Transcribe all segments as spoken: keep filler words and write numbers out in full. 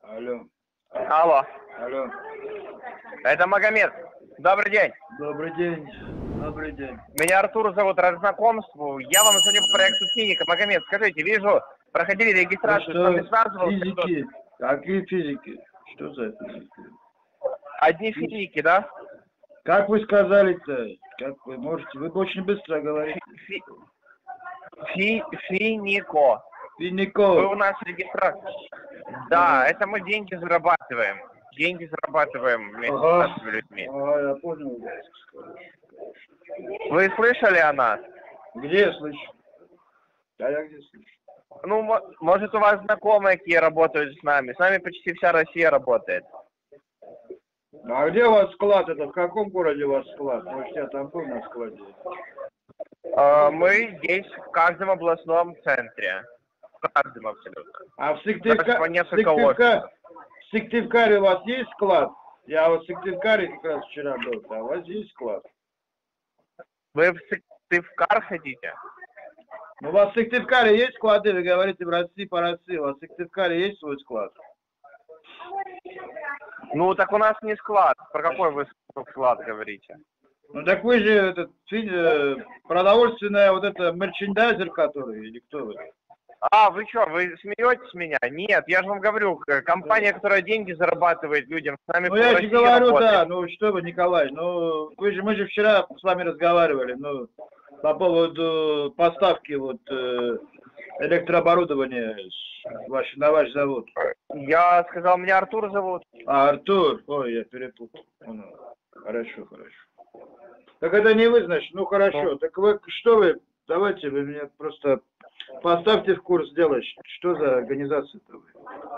Алло. Алло. Алло. Это Магомед. Добрый день. Добрый день. Добрый день. Меня Артур зовут, рад знакомству. Я вам звоню по проекту «Клиника». Магомед, скажите, вижу, проходили регистрацию, с вами связывался. Физики. Какие физики? Что за физики? Одни физики, да? Как вы сказали-то? Как вы можете? Вы очень быстро говорите. Фи... Фи... Финико. Финико. Вы у нас регистрация. Да, это мы деньги зарабатываем. Деньги зарабатываем вместе Ага. с людьми. А, я понял. Вы слышали о нас? Где я слышу? Да, я где слышу? Ну, может, у вас знакомые, какие работают с нами. С нами почти вся Россия работает. А где у вас склад? Это в каком городе у вас склад? Может, я там был на складе? Мы здесь, в каждом областном центре. В каждом абсолютно. А в Сыктывка... в несколько Сыктывка... в Сыктывкаре у вас есть склад? Я вот в Сыктывкаре как раз вчера был. А у вас есть склад? Вы в Сыктывкар хотите? Ну, у вас в Сыктывкаре есть склады? Вы говорите в России по России. У вас в Сыктывкаре есть свой склад? Ну, так у нас не склад. Про какой вы склад говорите? Ну, так вы же этот, продовольственная вот это мерчендайзер, который, или кто вы? А, вы что, вы смеетесь с меня? Нет, я же вам говорю, компания, которая деньги зарабатывает людям, с нами Ну, по я России же говорю, работает. да, ну, что вы, Николай, ну, вы же, мы же вчера с вами разговаривали, ну, по поводу поставки вот э, электрооборудования ваш, на ваш завод. Я сказал, меня Артур зовут. А, Артур, ой, я перепутал. Ну, хорошо, хорошо. Так это не вы, значит, ну, хорошо, ну. Так вы, что вы, давайте вы меня просто... Поставьте в курс дела, что за организация-то вы?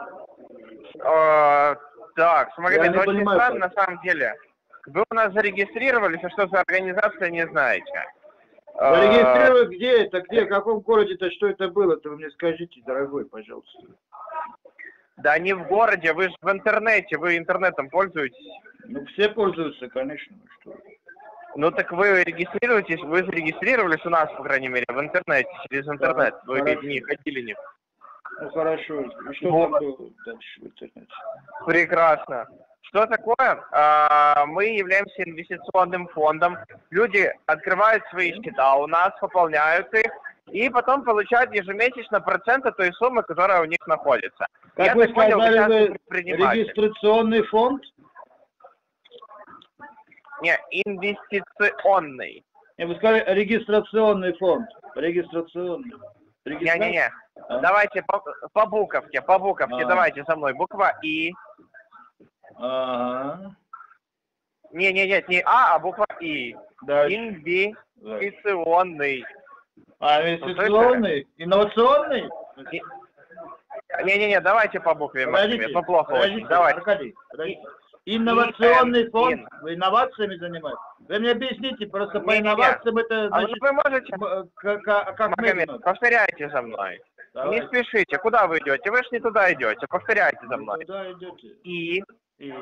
А, так, смотрите, это очень понимаю, странно как. на самом деле. Вы у нас зарегистрировались, а что за организация, не знаете. Зарегистрировать а... где это, где, в каком городе-то, что это было-то, вы мне скажите, дорогой, пожалуйста. Да не в городе, вы же в интернете, вы интернетом пользуетесь. Ну, все пользуются, конечно, что. Ну так вы регистрируетесь, вы зарегистрировались у нас, по крайней мере, в интернете, через интернет. Да, вы хорошо. Не ходили не. Ну хорошо. И что вот. Там было дальше в интернете? Прекрасно. Что такое? А, мы являемся инвестиционным фондом. Люди открывают свои счета у нас, пополняют их, и потом получают ежемесячно процент от той суммы, которая у них находится. Как Я вы так понял, сказали, вы регистрационный фонд? Не, инвестиционный. Не, вы сказали регистрационный фонд. Регистрационный. Не-не-не. А? Давайте по, по буковке, по буковке, а. Давайте со мной. Буква И. Ага. Не, не, нет, не А, а буква И. Дальше. Инвестиционный. А, инвестиционный? Инновационный? Не-не-не, давайте по букве. Подождите, ну плохо подождите, очень. Давайте. Подождите, подождите. Инновационный ин, фонд? ин. Вы инновациями занимаетесь? Вы мне объясните, просто не, по инновациям не, это значит... А вы можете... Как, как Магомед, повторяйте за мной. Давайте. Не спешите. Куда вы идете? Вы же не туда идете. Повторяйте за мной. Куда идете? И... И...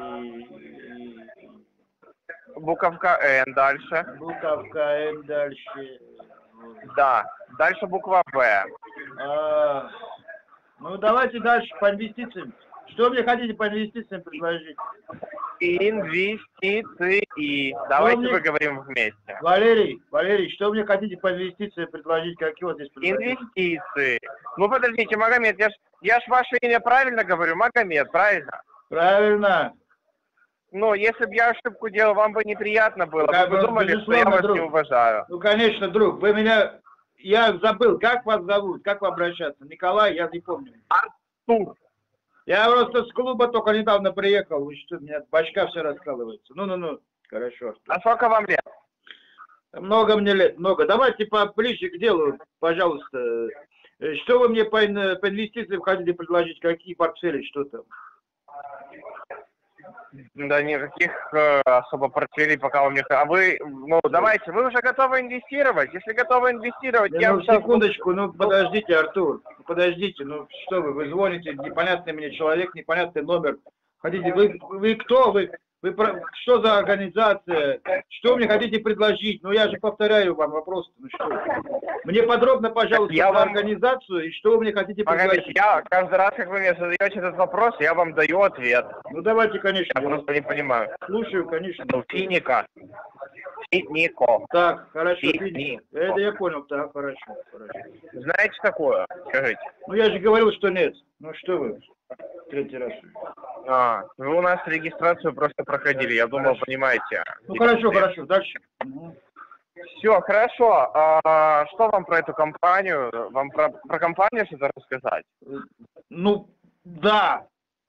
Буковка Н дальше. Буковка Н дальше. Да. Дальше буква В. А, ну давайте дальше по инвестициям. Что мне хотите по инвестициям предложить? Инвестиции. Давайте мне... поговорим вместе. Валерий, Валерий, что мне хотите по инвестициям предложить? Какие вот здесь предложить? Инвестиции. Ну подождите, Магомед, я ж, я ж ваше имя правильно говорю? Магомед, правильно? Правильно. Ну, если бы я ошибку делал, вам бы неприятно было. Ну, вы бы думали, что я вас друг. Не уважаю. Ну, конечно, друг. Вы меня... Я забыл, как вас зовут, как вам обращаться? Николай, я не помню. Артур. Я просто с клуба только недавно приехал. Вы что, у меня башка все раскалывается. Ну-ну-ну. Хорошо, Артур. А сколько вам лет? Много мне лет, много. Давайте поближе к делу, пожалуйста. Что вы мне по, по инвестициям хотите предложить? Какие портфели, что там? Да никаких э, особо портфелей пока у них. А вы, ну давайте, вы уже готовы инвестировать? Если готовы инвестировать, да, я... Ну, секундочку, ну подождите, Артур, подождите, ну что вы, вы звоните, непонятный мне человек, непонятный номер. Хотите, вы, вы кто? Вы, Вы про... Что за организация? Что вы мне хотите предложить? Ну, я же повторяю вам вопрос. Ну, что? Мне подробно, пожалуйста, Я про вам... организацию и что вы мне хотите Магомед, предложить. я каждый раз, как вы мне задаете этот вопрос, я вам даю ответ. Ну, давайте, конечно. Я просто не понимаю. Слушаю, конечно. Ну, финика. Финико. Так, хорошо. Финико. Это я понял, так, хорошо, хорошо. Знаете такое? Скажите. Ну, я же говорил, что нет. Ну, что вы? Третий раз. А, вы у нас регистрацию просто проходили, я думал, Хорошо. понимаете. Ну, хорошо, хорошо, дальше. Угу. Все, хорошо. А, что вам про эту компанию? Вам про, про компанию что-то рассказать? Ну, да.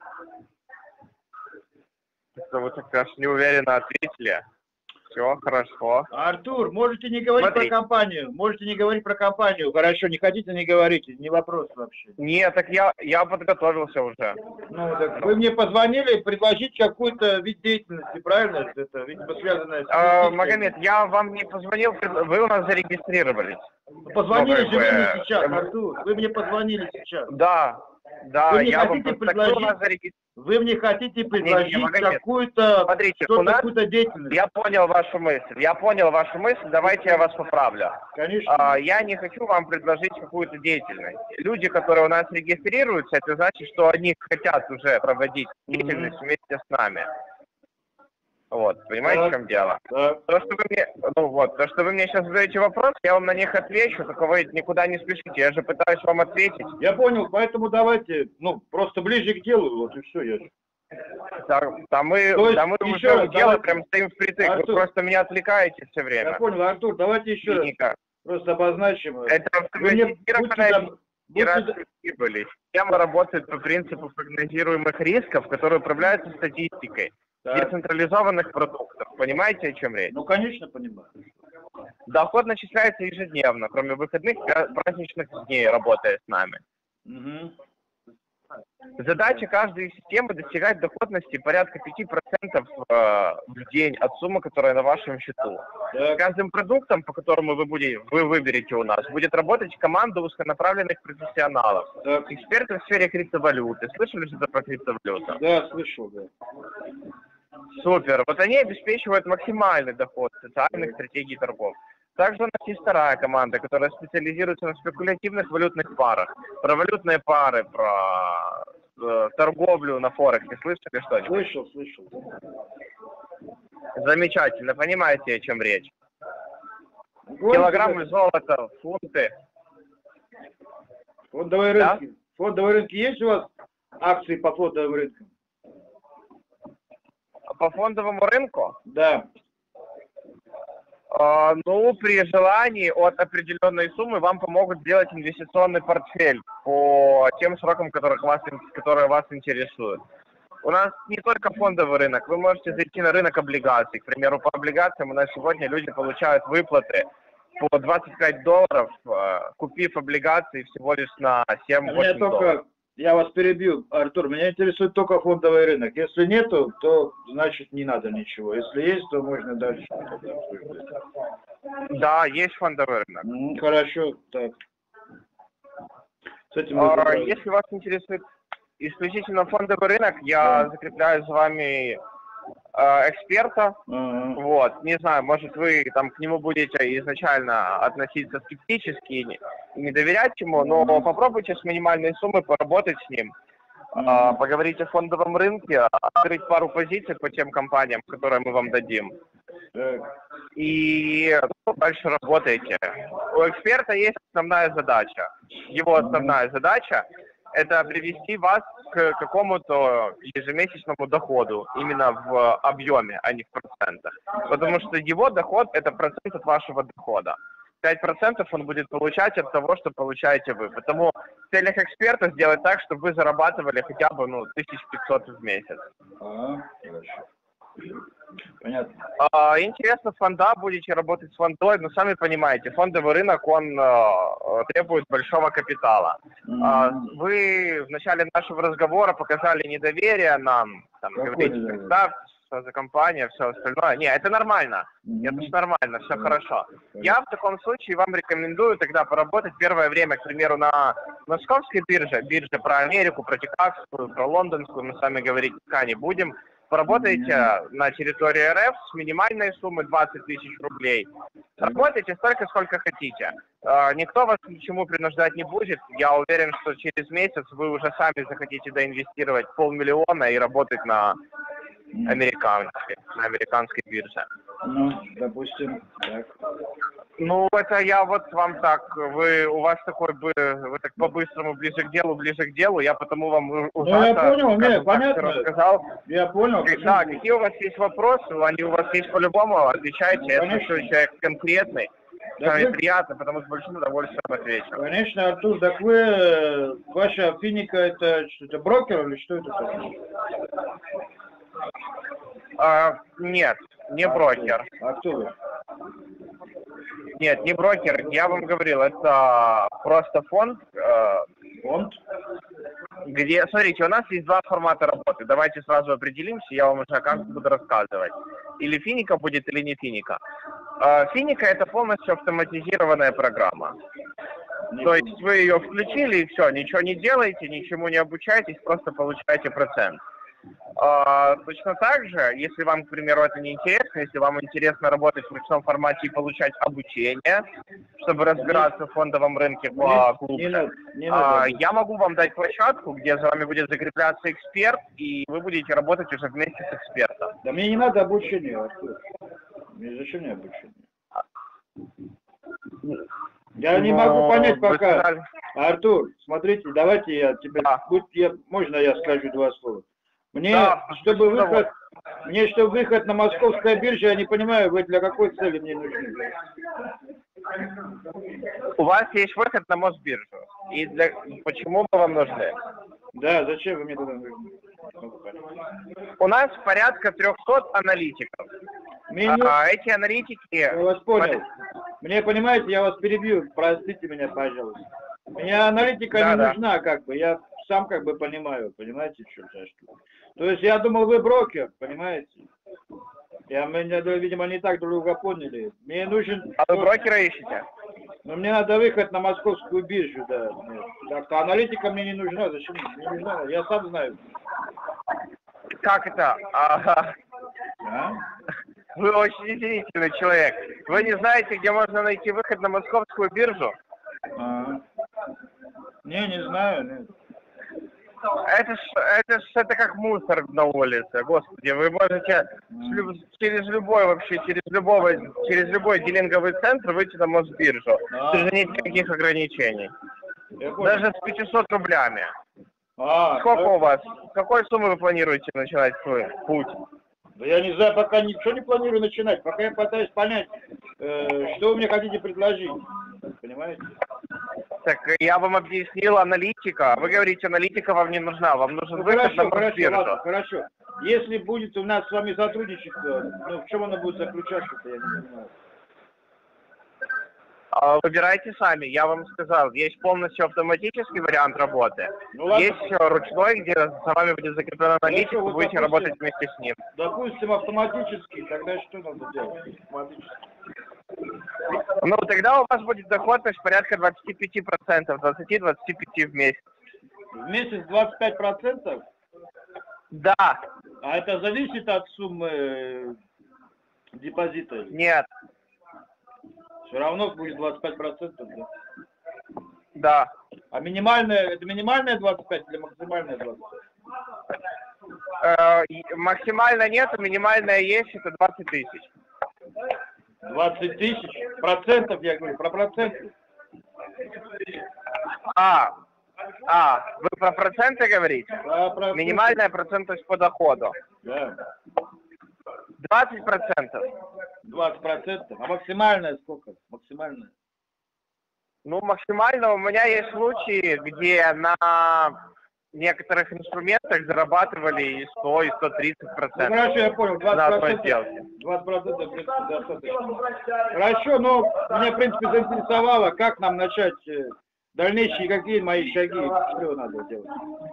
Это вы так аж неуверенно ответили. Все, хорошо. Артур, можете не говорить Смотри. про компанию. Можете не говорить про компанию. Хорошо, не хотите, не говорите. Не вопрос вообще. Нет, так я, я подготовился уже. Ну, так вы мне позвонили предложить какой-то вид деятельности, правильно? Это, видимо, связанное с... А, Магомед, я вам не позвонил, вы у нас зарегистрировались. Позвонили Ну, же вы как бы, мне сейчас, э, Артур. Вы мне позвонили сейчас. Да, да, Вы мне я вам хотите просто- так вы у нас предложить- зарегистрировались. Вы мне хотите предложить Магомед, какую-то... смотрите, что-то, у нас- какую-то деятельность. Я понял вашу мысль. Я понял вашу мысль. Давайте я вас поправлю. Конечно. А, я не хочу вам предложить какую-то деятельность. Люди, которые у нас регистрируются, это значит, что они хотят уже проводить деятельность Мгм. вместе с нами. Вот, понимаете, Так. в чем дело? Да. То, что вы мне, ну вот, то, что вы мне сейчас задаете вопрос, я вам на них отвечу, только вы никуда не спешите. Я же пытаюсь вам ответить. Я понял, поэтому давайте, ну, просто ближе к делу, вот и все. Я... Да, да мы, То есть, да мы еще уже раз, у дела давайте. прям стоим впритык. Артур. Вы просто меня отвлекаете все я время. понял, Артур, давайте еще раз Клиника. просто обозначим. Это Вы мне будьте автоматизированная доб- будьте доб- генерация прибыли. Система работает по принципу прогнозируемых рисков, которые управляются статистикой Так. децентрализованных продуктов. Понимаете, о чем речь? Ну, конечно, понимаю. Доход начисляется ежедневно, кроме выходных пра- праздничных дней, работая с нами. Угу. Задача каждой системы достигать доходности порядка пяти процентов э, в день от суммы, которая на вашем счету. С Так. каждым продуктом, по которому вы, будете, вы выберете у нас, будет работать команда узконаправленных профессионалов. Так. Эксперты в сфере криптовалюты. Слышали что-то про криптовалюту? Да, слышал, да. Супер. Вот они обеспечивают максимальный доход социальных стратегий торгов. Также у нас есть вторая команда, которая специализируется на спекулятивных валютных парах. Про валютные пары, про э, торговлю на Форексе. Слышали что-нибудь? Слышал, слышал. Замечательно. Понимаете, о чем речь? Говорите, Килограммы да. золота, фунты. Фондовые Да? рынки. Фондовые рынки есть у вас акции по фондовым рынкам? По фондовому рынку? Да. Э, ну, при желании от определенной суммы вам помогут сделать инвестиционный портфель по тем срокам, которых вас, которые вас интересуют. У нас не только фондовый рынок, вы можете зайти на рынок облигаций. К примеру, по облигациям у нас сегодня люди получают выплаты по двадцать пять долларов, э, купив облигации всего лишь на Меня семь-восемь долларов. только, я вас перебью, Артур, меня интересует только фондовый рынок. Если нету, то значит не надо ничего. Если есть, то можно дальше тогда обсуждать. Да, есть фондовый рынок. М, Хорошо, так. С этим мы А, разобрались. Если вас интересует исключительно фондовый рынок, я Да. закрепляю за вами э, эксперта. Ага. Вот, не знаю, может вы там к нему будете изначально относиться скептически и не, и не доверять ему, но попробуйте с минимальной суммой поработать с ним, Ага. э, поговорить о фондовом рынке, открыть пару позиций по тем компаниям, которые мы вам дадим. Так. И ну, дальше работаете. У эксперта есть основная задача. Его основная задача – это привести вас к какому-то ежемесячному доходу, именно в объеме, а не в процентах. Потому что его доход – это процент от вашего дохода. пять процентов он будет получать от того, что получаете вы. Потому в целях эксперта сделать так, чтобы вы зарабатывали хотя бы ну, тысяча пятьсот в месяц. Ага. Хорошо. Понятно. А, интересно, фонда, будете работать с фондой, но сами понимаете, фондовый рынок, он а, требует большого капитала. А, М. вы в начале нашего разговора показали недоверие нам, там, Какое говорите, недоверие? представьте, что за компания, все остальное. Не, это нормально, Мгм. это ж нормально, все Да. хорошо. Я в таком случае вам рекомендую тогда поработать первое время, к примеру, на московской бирже, бирже про Америку, про Техасскую, про лондонскую, мы с вами говорить пока не будем. Поработаете на территории РФ с минимальной суммой двадцать тысяч рублей. Работайте столько, сколько хотите. Никто вас ни к чему принуждать не будет. Я уверен, что через месяц вы уже сами захотите доинвестировать полмиллиона и работать на американской, на американской бирже. Ну, допустим, так. Ну, это я вот вам так, вы, у вас такой бы, вы так по-быстрому, ближе к делу, ближе к делу, я потому вам Ну, ужасно, я понял, скажем нет, так, понятно. рассказал. Я понял. Да, какие у вас есть вопросы, они у вас есть по-любому, отвечайте, Ну, я конечно. слышу человек конкретный, Да мне вы- приятно, потому что большим удовольствием отвечу. Конечно, Артур, так вы, э, ваша финика, это что, это брокер или что это такое? А, нет, не А брокер. кто? А кто вы? Нет, не брокер, я вам говорил, это просто фонд, э, Фонд? где, смотрите, у нас есть два формата работы. Давайте сразу определимся, я вам уже как буду рассказывать. Или финика будет, или не финика. Э, Финика — это полностью автоматизированная программа. Не То понял. есть вы ее включили и все, ничего не делаете, ничему не обучаетесь, просто получаете процент. А, точно так же, если вам, к примеру, это не интересно, если вам интересно работать в ручном формате и получать обучение, чтобы разбираться в фондовом рынке Не, глубже, не надо, не а, надо. я могу вам дать площадку, где за вами будет закрепляться эксперт, и вы будете работать уже вместе с экспертом. Да мне не надо обучения, Артур. Мне зачем мне обучение? Я не Но могу понять вы пока. сказали- Артур, смотрите, давайте я тебе, Да. будь я, можно я скажу два слова? Мне, Да, чтобы с удовольствием. выход, мне, чтобы выход на московской бирже, я не понимаю, вы для какой цели мне нужны? У вас есть выход на Мосбиржу. И для... почему мы вам нужны? Да, зачем вы мне туда нужны? У нас порядка трехсот аналитиков. Мне не- А, эти аналитики... Я вас понял. Мне, понимаете, я вас перебью, простите меня, пожалуйста. Мне аналитика Да, не да. нужна, как бы, я сам как бы понимаю, понимаете, что за что. То есть я думал, вы брокер, понимаете? Я, меня, видимо, не так долго поняли. Мне нужен... А вы брокера ищете? Но мне надо выход на московскую биржу, да. Нет. Так-то аналитика мне не нужна, зачем? Не нужна, я сам знаю. Как это? Ага. А? Вы очень удивительный человек. Вы не знаете, где можно найти выход на московскую биржу? А. Не, не знаю, нет. Это ж, это ж это как мусор на улице, господи. Вы можете с люб- через любой вообще, через любого, через любой дилинговый центр выйти на Мосбиржу. А. Даже нет никаких ограничений. Я понял. Даже с пятьюсот рублями. А, Сколько так. у вас? С какой суммы вы планируете начинать свой путь? Да я не знаю, пока ничего не планирую начинать, пока я пытаюсь понять, э, что вы мне хотите предложить, понимаете? Так я вам объяснил аналитика. Вы говорите, аналитика вам не нужна, вам нужен Ну, выход на хорошо, хорошо, Мосбиржу. ладно, хорошо. Если будет у нас с вами сотрудничество, ну, в чем оно будет заключаться-то, я не понимаю. А, Выбирайте сами, я вам сказал, есть полностью автоматический вариант работы, Ну, ладно. есть э, ручной, где за вами будет закреплен аналитик, Хорошо, вы вот, будете допустим, работать вместе с ним. Допустим, автоматически, тогда что надо делать? Автоматически. Ну, тогда у вас будет доходность порядка двадцать пять процентов, двадцать-двадцать пять в месяц. В месяц двадцать пять процентов? Да, А это зависит от суммы э, депозита? нет, Все равно будет двадцать пять процентов, да? да. А минимальная, это минимальная двадцать пять или максимальная двадцать пять? Э, и максимально нет, а минимальная есть, это двадцать тысяч. двадцать тысяч? Процентов, я говорю, про проценты. А, а, вы про проценты говорите? Про проценты. Минимальная процентность по доходу. Да, двадцать процентов. двадцать процентов. А максимальная сколько? Максимальная. Ну, максимально у меня есть случаи, где на некоторых инструментах зарабатывали и сто, и сто тридцать Ну, процентов хорошо, я понял, на двадцать одной процентов. сделке. двадцать процентов, в принципе, достаточно. Хорошо, но меня, в принципе, заинтересовало, как нам начать э, дальнейшие, какие мои шаги, что надо делать.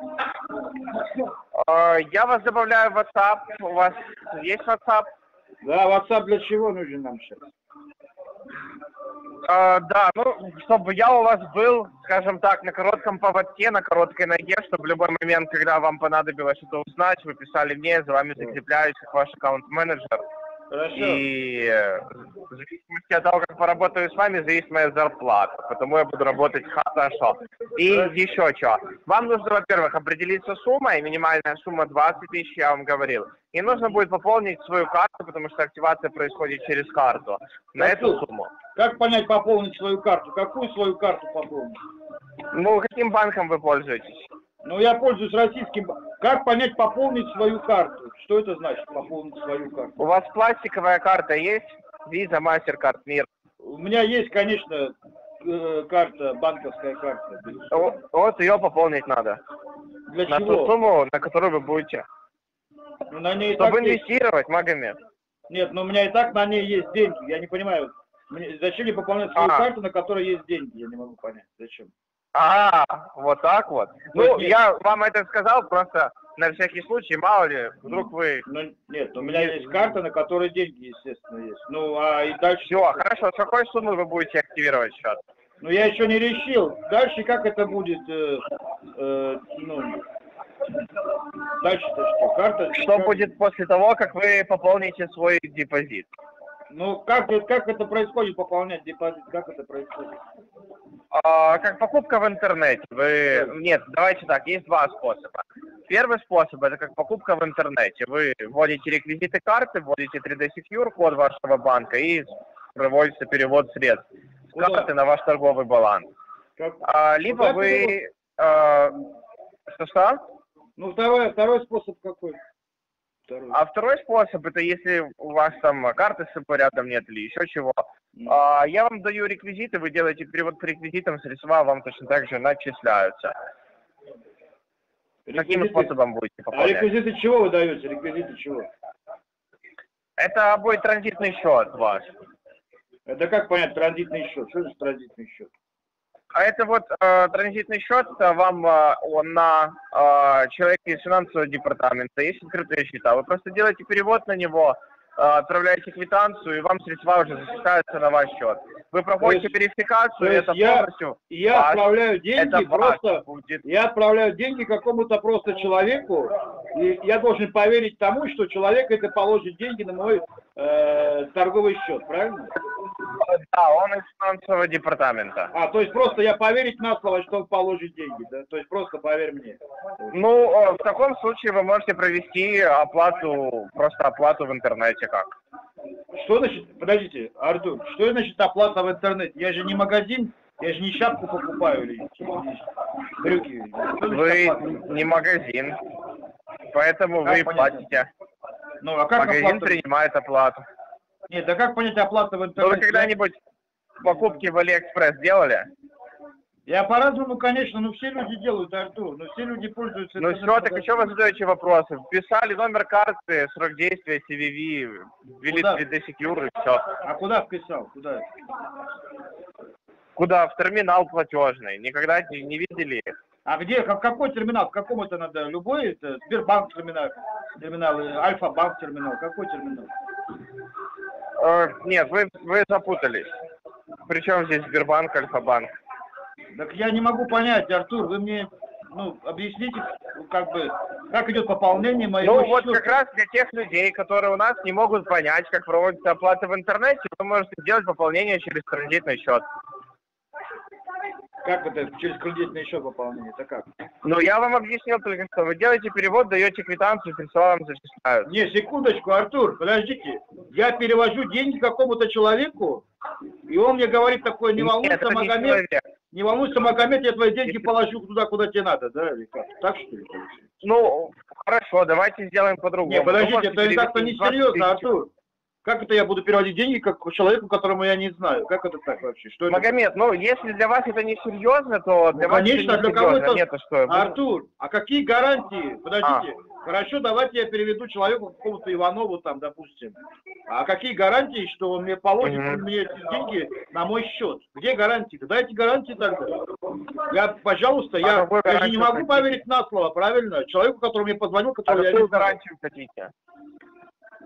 Э, Я вас добавляю в WhatsApp. У вас есть WhatsApp? Да, WhatsApp для чего нужен нам сейчас? А, да, ну, чтобы я у вас был, скажем так, на коротком поводке, на короткой ноге, чтобы в любой момент, когда вам понадобилось что-то узнать, вы писали мне, за вами закрепляюсь, как ваш аккаунт-менеджер. Хорошо. И э, в зависимости от того, как поработаю с вами, зависит моя зарплата. Потому я буду работать хорошо. И еще что. Вам нужно, во-первых, определиться с суммой. Минимальная сумма двадцать тысяч, я вам говорил. И нужно будет пополнить свою карту, потому что активация происходит через карту. На Так эту тут, сумму. Как понять пополнить свою карту? Какую свою карту пополнить? Ну, каким банком вы пользуетесь? Ну, я пользуюсь российским. ба- Как понять пополнить свою карту? Что это значит пополнить свою карту? У вас пластиковая карта есть? Visa, MasterCard, Мир. У меня есть, конечно, э, карта, банковская карта. безусловно. О- Вот ее пополнить надо. Для На ту чего? сумму, на которую вы будете. Ну, на ней и Чтобы так есть- инвестировать, Магомед. Нет, но у меня и так на ней есть деньги. Я не понимаю, мне- зачем мне пополнять свою А. карту, на которой есть деньги? Я не могу понять. Зачем? А, вот так вот. Ну, Нет, нет. я вам это сказал просто на всякий случай, мало ли, вдруг вы... Ну, нет, у меня Нет. есть карта, на которой деньги, естественно, есть. Ну, а и дальше... Все, хорошо, с какой суммы вы будете активировать счет? Ну, я еще не решил. Дальше как это будет? Э, э, ну, дальше-то что? Карта... Что как- будет после того, как вы пополните свой депозит? Ну, как, это- как это происходит, пополнять депозит? Как это происходит? А, как покупка в интернете. Вы... Нет, давайте так, есть два способа. Первый способ – это как покупка в интернете. Вы вводите реквизиты карты, вводите три дэ Secure, код вашего банка, и проводится перевод средств с Куда? карты на ваш торговый баланс. Как... А, либо Куда вы... а, Что-что? Ну, второй, второй способ какой? Второй. А второй способ, это если у вас там карты с собой рядом нет или еще чего, а, я вам даю реквизиты, вы делаете перевод по реквизитам, средства вам точно так же начисляются. Каким Реквизиты- способом будете А пополнять? реквизиты чего вы даете? Реквизиты чего? Это будет транзитный счет ваш. Это как понять транзитный счет? Что за транзитный счет? А это вот э, транзитный счет, э, вам э, он на э, человека из финансового департамента, есть открытые счета. Вы просто делаете перевод на него, э, отправляете квитанцию, и вам средства уже зачисляются на ваш счет. Вы проходите То есть- верификацию, то и есть это я- полностью Я ваш. отправляю деньги Это ваш просто... будет. Я отправляю деньги какому-то просто человеку, и я должен поверить тому, что человек это положит деньги на мой э, торговый счет, правильно? Да, он из финансового департамента. А, то есть просто я поверить на слово, что он положит деньги, да? То есть просто поверь мне. Ну, э, в таком случае вы можете провести оплату, просто оплату в интернете как. Что значит, подождите, Артур, что значит оплата в интернете? Я же не магазин, я же не шапку покупаю или или брюки. Что значит Вы оплата? не магазин, поэтому Как вы понять? платите. Ну, а как Магазин оплата? принимает оплату. Нет, да как понять оплата в Ну, вы интернете? когда-нибудь покупки в Алиэкспресс делали? Я по-разному, конечно, но все люди делают, Артур, но все люди пользуются... Ну все, так еще вы задаете вопросы. Вписали номер карты, срок действия, си ви ви, ввели Куда? три дэ Secure и все. А куда вписал? Куда? Куда? В терминал платежный. Никогда не, не видели их? А где, в какой терминал? В каком это надо? Любой? Это Сбербанк терминал, терминал, э, Альфа-банк терминал. Какой терминал? Э, нет, вы, вы запутались. Причем здесь Сбербанк, Альфа-банк? Так я не могу понять, Артур, вы мне, ну, объясните, как бы, как идет пополнение моего Ну вот счета. как раз для тех людей, которые у нас не могут понять, как проводится оплата в интернете, вы можете сделать пополнение через транзитный счет. Как это через кредитный счет пополнение? Это как? Ну я вам объяснил только что. Вы делаете перевод, даете квитанцию, средства вам зачисляют. Не, секундочку, Артур, подождите. Я перевожу деньги какому-то человеку, и он мне говорит такое, не Нет, волнуйся, это не Магомед, человек. не волнуйся, Магомед, я твои деньги положу туда, куда тебе надо, да, или как? Так что ли? Ну, хорошо, давайте сделаем по-другому. Не, Вы подождите, можете это как-то перевести двадцать несерьезно, тысяч. Артур. Как это я буду переводить деньги как человеку, которому я не знаю? Как это так вообще? Что это? Магомед, ну если для вас это не серьезно, то для Ну, вас конечно, это для не кого серьезно. это- Нет, а что? Артур, а какие гарантии? Подождите. Хорошо, давайте я переведу человеку какому-то Иванову там, допустим. А какие гарантии, что он мне положит Мгм. мне эти деньги на мой счет? Где гарантии? Дайте гарантии тогда. Я, пожалуйста, А я, какую я же не гарантию могу хотите? поверить на слово, правильно? Человеку, который мне позвонил, А который я не какую знаю. гарантию хотите?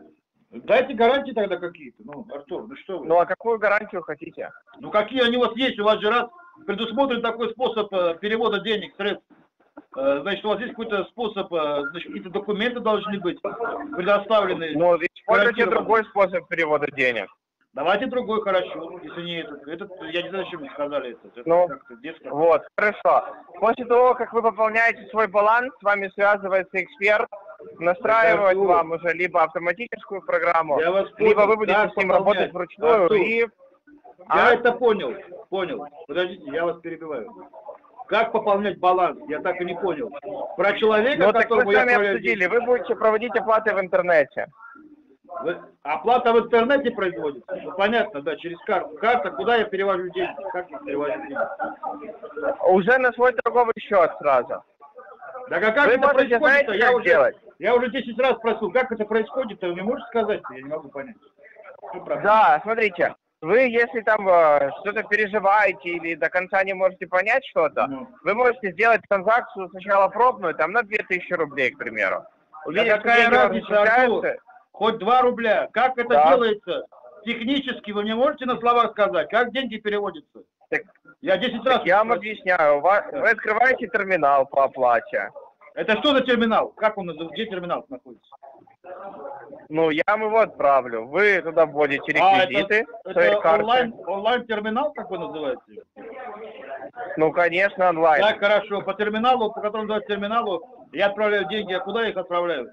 Дайте гарантии тогда какие-то. Ну, Артур, ну что вы? Ну а какую гарантию хотите? Ну какие они у вас есть? У вас же раз предусмотрен такой способ э, перевода денег, средств. Э, значит, у вас есть какой-то способ, э, значит, какие-то документы должны быть предоставлены. Ну, используйте гарантированно. другой способ перевода денег. Давайте другой, хорошо, если не этот. Этот, я не знаю, зачем вы сказали это. Это Ну, как-то детское. Вот, хорошо. После того, как вы пополняете свой баланс, с вами связывается эксперт, настраивает Артур, вам уже либо автоматическую программу, я вас понял. либо вы будете Как с ним пополнять? работать вручную Артур, и... Я А? это понял, понял. Подождите, я вас перебиваю. Как пополнять баланс? Я так и не понял. Про человека, Ну, так мы которому с я вами отправляю обсудили, деньги. вы будете проводить оплаты в интернете. Вы- Оплата в интернете производится? Ну, понятно, да, через карту. Карта, куда я перевожу деньги? Как я перевожу деньги? Уже на свой торговый счет сразу. Да как, как Вы это можете, происходит? знаете, Я как уже, делать? я уже десять раз просил, как это происходит, вы не можете сказать? Я не могу понять. Что проблема? Да, смотрите, вы если там э, что-то переживаете или до конца не можете понять что-то, Ну. вы можете сделать транзакцию сначала пробную, там на две тысячи рублей, к примеру. Да Увидев, что какая деньги вам разница, Артур? начисляются, Хоть два рубля. Как это Да. делается? Технически вы мне можете на словах сказать, как деньги переводятся? так, Я десять так раз... я вам спросил. объясняю. У вас- вы открываете терминал по оплате. Это что за терминал? Как он называется? Где терминал находится? Ну, я вам его отправлю. Вы туда вводите А, реквизиты это, своей это карты. онлайн, онлайн-терминал, как вы называете? Ну, конечно, онлайн. Так, хорошо. По терминалу, по которому называют терминалу, я отправляю деньги. А куда я их отправляю?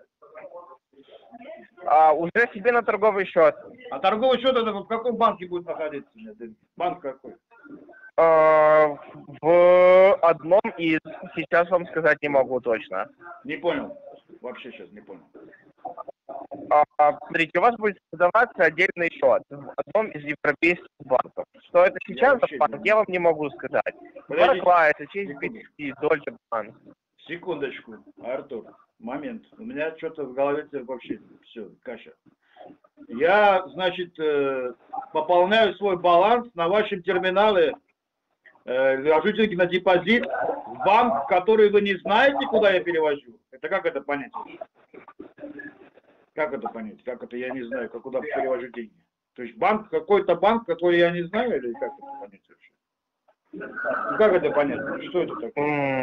А, уже себе на торговый счет. А торговый счет это в каком банке будет находиться? у меня? Банк какой? А, в одном из, сейчас вам сказать не могу точно. Не понял. Вообще сейчас не понял. А, смотрите, у вас будет создаваться отдельный счет в одном из европейских банков. Что это сейчас за вообще банк, не я вам не могу сказать. Подождите. Barclays, эйч эс Секунду. би си, Deutsche Bank. Секундочку, Артур. Момент. У меня что-то в голове теперь вообще все, каша. Я, значит, э, пополняю свой баланс на вашем терминале, э, ложу деньги на депозит в банк, который вы не знаете, куда я перевожу. Это как это понять? Как это понять? Как это я не знаю, как куда перевожу деньги? То есть банк, какой-то банк, который я не знаю, или как это понять вообще? Ну, как это понятно? Что это такое?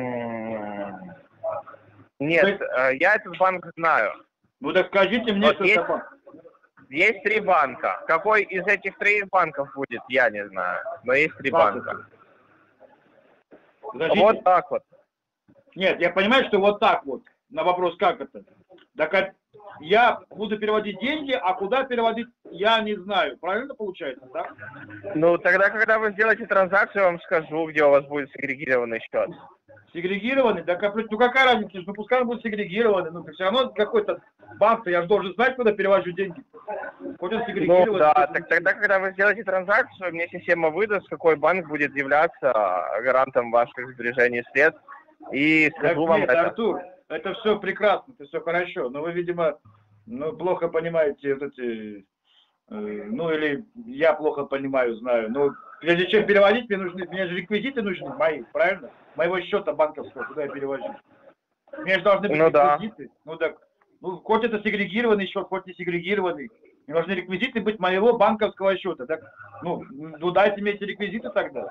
М, Нет, э, я этот банк знаю. Ну так скажите мне, Вот что есть- это банк. Есть три банка. Какой из этих трех банков будет, я не знаю. Но есть три Как банка. это? Подождите. Вот так вот. Нет, я понимаю, что вот так вот. На вопрос, как это? Так а я буду переводить деньги, а куда переводить, я не знаю. Правильно получается, да? Ну, тогда, когда вы сделаете транзакцию, я вам скажу, где у вас будет сегрегированный счет. Сегрегированный? Так, а, ну какая разница? Ну пускай он будет сегрегированный. Ну все равно какой-то банк-то, я же должен знать, куда перевожу деньги. Хоть он сегрегированный. Ну, да, хоть он- так тогда, когда вы сделаете транзакцию, мне система выдаст, какой банк будет являться гарантом ваших сбережений средств. И Так, скажу вам нет, это. Артур, это все прекрасно, это все хорошо, но вы, видимо, ну, плохо понимаете вот эти, э, ну или я плохо понимаю, знаю, но прежде чем переводить, мне нужны, мне же реквизиты нужны мои, правильно? Моего счета банковского, куда я перевожу. Мне же должны быть Ну да. реквизиты. Ну так, ну хоть это сегрегированный счет, хоть не сегрегированный, мне должны реквизиты быть моего банковского счета. Так, ну, ну дайте мне эти реквизиты тогда.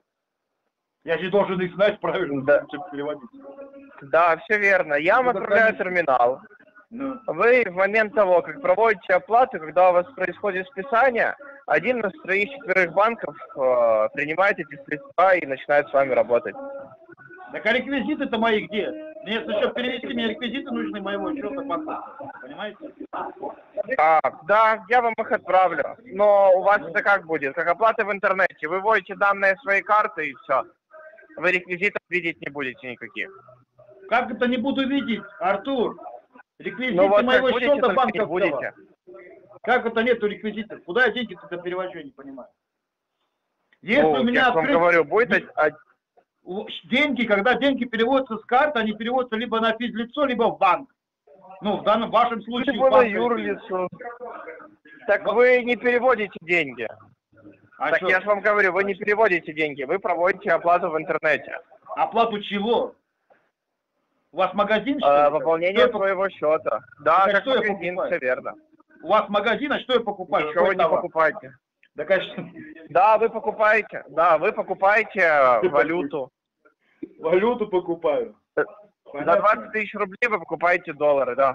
Я же должен их знать правильно, Да. чтобы переводить. Да, все верно. Я вам Ну, так отправляю конечно. терминал. Ну. Вы в момент того, как проводите оплату, когда у вас происходит списание, один из троих-четверых банков э, принимает эти средства и начинает с вами работать. Так а реквизиты-то мои где? Мне если еще перевести, мне реквизиты нужны моего счета банковского. Понимаете? А, да, я вам их отправлю. Но у вас это как будет? Как оплата в интернете. Вы вводите данные своей карты и все. Вы реквизитов видеть не будете никаких. Как это не буду видеть, Артур? Реквизиты Ну вот моего как будете, счета только не банковского. будете. Как это нету реквизитов? Куда я деньги тогда перевожу, я не понимаю. Если Ну, у меня я же вам открыт- говорю, будет... од- у- деньги, когда деньги переводятся с карты, они переводятся либо на физлицо, либо в банк. Ну, в данном вашем случае Либо в на банк. юрлицо. Так вы не переводите деньги. А Так что? я же вам говорю, вы не переводите деньги, вы проводите оплату в интернете. Оплату чего? У вас магазин, что Э, ли? пополнение Что я пок- своего счета. Да, Так а как что я магазин, покупаю? все верно. у вас магазин, а что я покупаю? Ничего Какой вы не товар? покупаете. Да, конечно. Да, вы покупаете, да, вы покупаете э, валюту. Валюту покупаю. За Понятно. двадцать тысяч рублей вы покупаете доллары, да.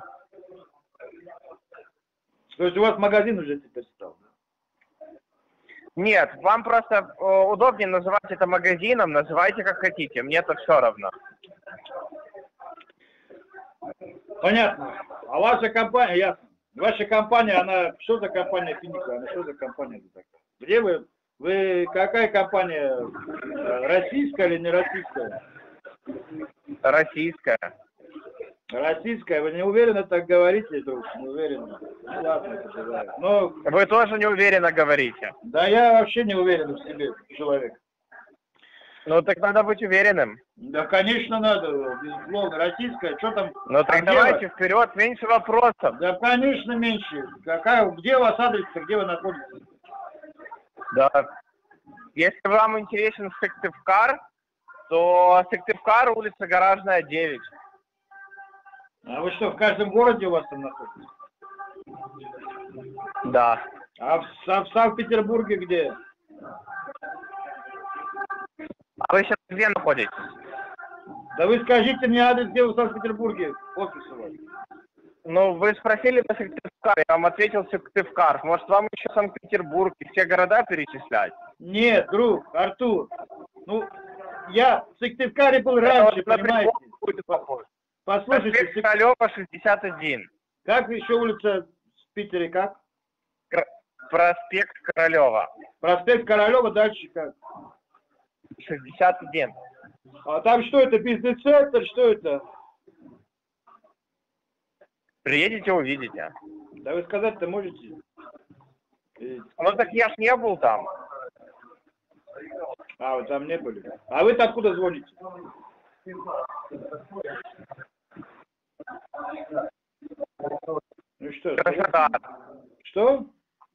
То есть у вас магазин уже теперь стал? Нет, вам просто э, удобнее называть это магазином, называйте как хотите, мне это все равно. Понятно. А ваша компания, ясно. Ваша компания, она, что за компания Финика? Она что за компания такая? Где вы? Вы какая компания? Российская или не российская? Российская. Российская, вы не уверенно так говорите, друг? Не уверенно. Ну ладно, это бывает. Но, Вы тоже не уверенно говорите. да я вообще не уверен в себе, человек. Ну так надо быть уверенным. Да, конечно, надо, безусловно. Российская, что там? Ну А так где давайте вы? вперед, меньше вопросов. Да, конечно, меньше. Какая, где у вас адрес, где вы находитесь? Да. Если вам интересен Сыктывкар, то Сыктывкар, улица Гаражная, девять. А вы что, в каждом городе у вас там находитесь? Да. А в, а в Санкт-Петербурге где? А вы сейчас где находитесь? Да вы скажите мне адрес, где вы в Санкт-Петербурге, офис у вас. Ну, вы спросили по Сыктывкар, я вам ответил Сыктывкар. Может, вам еще Санкт-Петербург и все города перечислять? Нет, друг, Артур, ну, я в Сыктывкаре был раньше, Это, понимаете? будет похож. Послушайте, Проспект Сык- Королёва, шестьдесят один. как еще улица в Питере, как? Кр- Проспект Королёва, Проспект Королева, дальше как? шестьдесят один. А там что это, бизнес-центр, что это? Приедете, увидите. Да вы сказать-то можете? И- Ну так я ж не был там. А, вы там не были? А вы-то откуда звоните? Ну что? Краснодар. Что?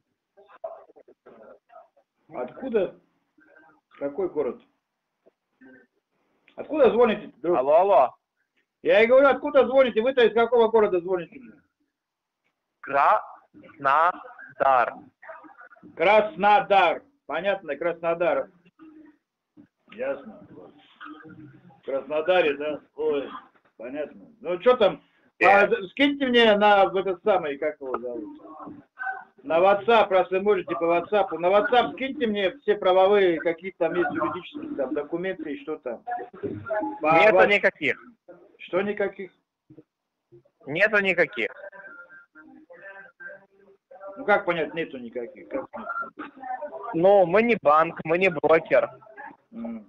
Откуда? Какой город? Откуда звоните, друг? Алло, алло. Я и говорю, откуда звоните? Вы-то из какого города звоните? Краснодар. Краснодар. Понятно, Краснодар. Ясно. В Краснодаре, да? Ой, понятно. Ну что там? А, скиньте мне на в этот самый, как его зовут? На WhatsApp, раз вы можете по WhatsApp. На WhatsApp скиньте мне все правовые, какие там есть юридические там документы и что там. По Нету ва- никаких. Что никаких? Нету никаких. Ну как понять, нету никаких? Как нет? Ну, мы не банк, мы не брокер. М.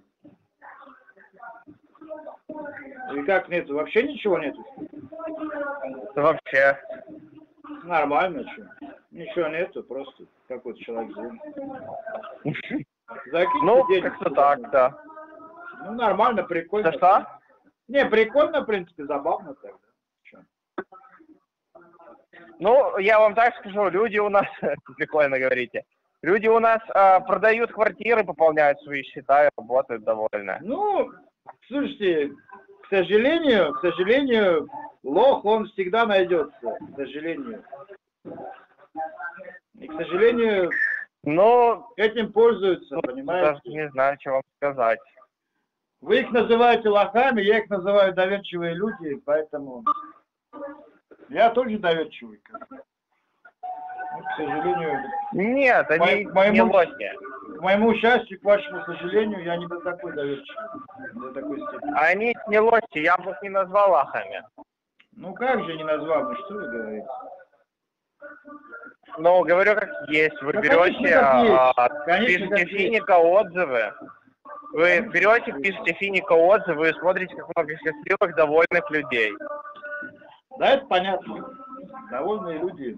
И как нету? Вообще ничего нету? Вообще. Нормально, что? Ничего нету, просто какой-то человек звонит. Закиньте Ну, денег как-то туда. так, да. Ну, нормально, прикольно. За что? Не, прикольно, в принципе, забавно тогда. Чё? Ну, я вам так скажу, люди у нас, прикольно говорите, люди у нас э, продают квартиры, пополняют свои счета и работают довольны. Ну, слушайте, к сожалению, к сожалению, лох, он всегда найдется, к сожалению. И, к сожалению, Ну, этим пользуются, ну, понимаете? даже не знаю, что вам сказать. Вы их называете лохами, я их называю доверчивые люди, поэтому я тоже доверчивый. как бы. Ну, к сожалению, Нет, они Мо- моему- не лохи. к моему счастью, к вашему сожалению, я не до такой доверчивый, не до такой степени. Они не лохи, я бы их не назвал лохами. Ну как же не назвал, ну что вы говорите? Ну, говорю как есть. Вы Да, берете, конечно, как есть. а, Конечно, как пишете есть. Финика отзывы. Вы берете, пишете Финика отзывы и смотрите, как много счастливых, довольных людей. Да, это понятно. Довольные люди.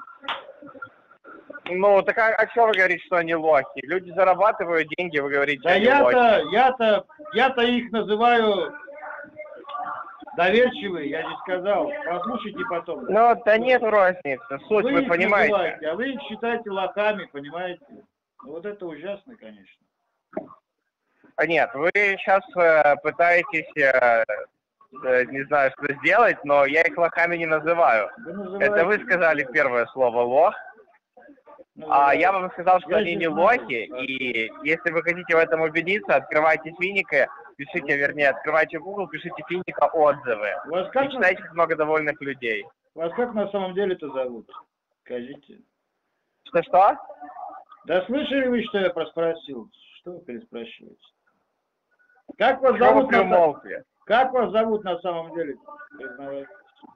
Ну, так а, а что вы говорите, что они лохи? Люди зарабатывают деньги, вы говорите, Да они лохи. я-то, я-то, я-то их называю доверчивые, я же сказал. Послушайте потом. Ну, да нет разницы, суть, вы их понимаете. называете, а вы их считаете лохами, понимаете? Ну, вот это ужасно, конечно. А нет, вы сейчас э, пытаетесь э, э, не знаю, что сделать, но я их лохами не называю. Вы называете- Это вы сказали первое слово «лох». А я вам сказал, что Я они здесь не знаю. лохи, и если вы хотите в этом убедиться, открывайте Финика, пишите, вернее, открывайте Google, пишите Финика отзывы. Вас И как, на... читайте, как много довольных людей. Вас как на самом деле-то зовут? Скажите. Что-что? Да слышали вы, что я проспросил? Что вы переспрашиваете? Как вас Чего вы зовут на самом... примолкли? Как вас зовут на самом деле? Признавайтесь.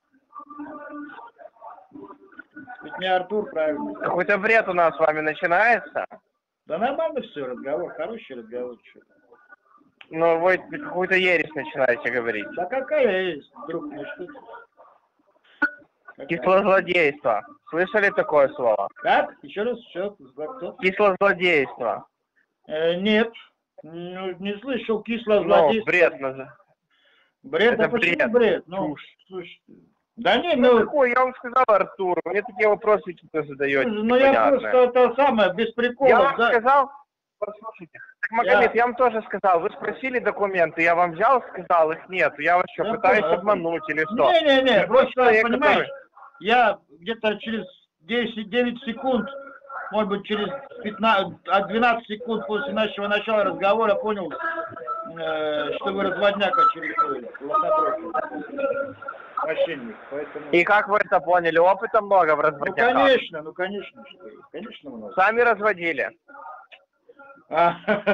Ведь не Артур, правильно? Какой-то бред у нас с вами начинается. Да нормально все, разговор, хороший разговор. Что? Но вы какую-то ересь начинаете говорить. Да какая есть, друг мой, что ты? Какая? Кислозлодейство. Слышали такое слово? Как? Еще раз, что? Кто? Кислозлодейство. Э, нет, ну, не слышал кисло Ну, злодейство. бред. назов- Бред, это а почему бред. бред? Ну, Чушь. слушай, да не, Ну, ну, какой, я вам сказал, Артур, мне такие вопросы какие-то задаете. ну я непонятные. просто это самое, без приколов, Я вам да. сказал, послушайте, так, Магомед, я... я вам тоже сказал, вы спросили документы, я вам взял, сказал, их нет. Я вас что, Я пытаюсь понял, я обмануть или что? Не-не-не, Любой просто, человек, понимаешь, который- я где-то через десять-девять секунд, может быть, через пятнадцать, от двенадцати секунд после нашего начала разговора понял, э, что вы разводняк очередной, лохотрон, мошенник, поэтому... И как вы это поняли? Опыта много в Ну, разводняках. конечно, ну, конечно, что, конечно много. Сами разводили. А,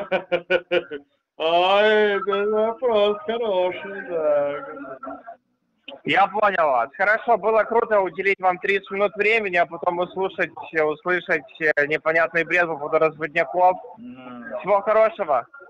Ой, это вопрос хороший, да. Я понял вас. Хорошо, было круто уделить вам тридцать минут времени, а потом услышать, услышать непонятный бред по поводу разводняков. Ну. Всего хорошего.